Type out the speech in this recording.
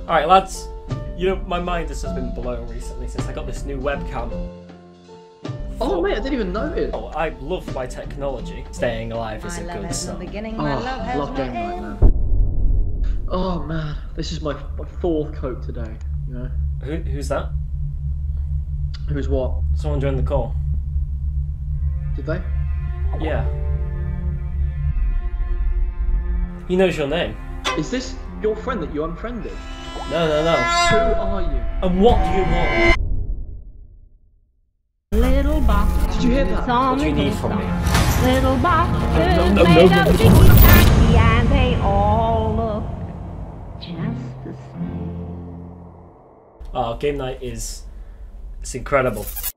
Alright, lads. You know, my mind has just been blown recently since I got this new webcam. Oh mate, I didn't even notice. Oh, I love my technology. Staying alive is a good sign. Oh, I love game night, man. Oh man, this is my 4th Coke today, you know. Who's that? Who's what? Someone joined the call. Did they? Yeah. He knows your name. Is this your friend that you unfriended? No. Who are you? And what do you want? Little box. Did you hear that? What do you need from me? Little boxes No. made of ticky-tacky, and they all look just the same. Oh, game night is... it's incredible.